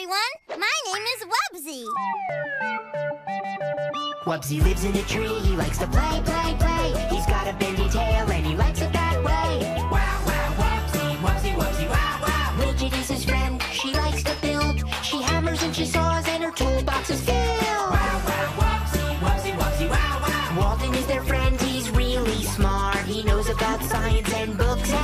everyone. My name is Wubbzy. Wubbzy lives in a tree. He likes to play, play, play. He's got a bendy tail and he likes it that way. Wow, wow, Wubbzy, Wubbzy, Wubbzy, wow, wow. Widget is his friend. She likes to build. She hammers and she saws and her toolbox is filled. Wow, wow, Wubbzy, Wubbzy, Wubbzy, wow, wow. Walden is their friend. He's really smart. He knows about science and books